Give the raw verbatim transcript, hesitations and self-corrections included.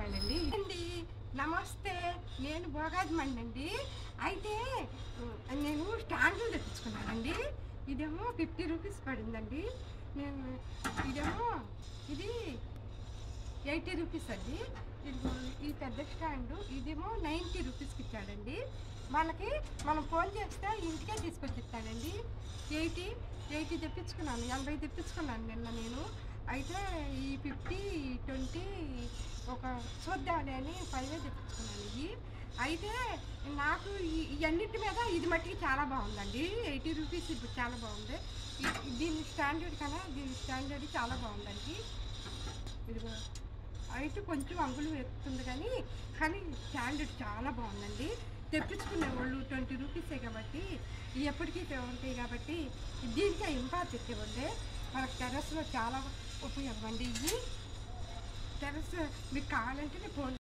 రూపాయలండి అండి. నమస్తే, నేను భోగాజమండి అండి. అయితే నేను స్టాండ్లు తెప్పించుకున్నానండి. ఇదేమో ఫిఫ్టీ రూపీస్ పడిందండి. నేను ఇదేమో ఇది ఎయిటీ రూపీస్ అండి. ఇది ఈ పెద్ద స్టాండు ఇదేమో నైంటీ రూపీస్కి ఇచ్చాడండి. మనకి మనం ఫోన్ చేస్తే ఇంటికే తీసుకొచ్చి ఇస్తాడండి. ఎయిటీ ఎయిటీ తెప్పించుకున్నాను, ఎనభై తెప్పించుకున్నాను నిన్న నేను. అయితే ఈ ఫిఫ్టీ ట్వంటీ ఒక చూద్దామని అని ఫైవే తెప్పించుకున్నాను ఇవి. అయితే నాకు ఈ అన్నిటి మీద ఇది మట్టికి చాలా బాగుందండి. ఎయిటీ రూపీస్ ఇప్పుడు చాలా బాగుంది. దీని స్టాండర్డ్ కన్నా దీని స్టాండర్డ్ చాలా బాగుందండి. ఇదిగో అయితే కొంచెం అంగుళం ఎక్కుతుంది కానీ కానీ స్టాండర్డ్ చాలా బాగుందండి. తెప్పించుకునే వాళ్ళు ట్వంటీ రూపీసే కాబట్టి ఎప్పటికీ ఉంటాయి కాబట్టి దీనికే ఇంపార్టెంట్ ఇవ్వండి. మనకు టెర్రస్లో చాలా ఉపయోగం అండి. ఇవి టెర్రస్ మీకు కావాలంటే ఫోన్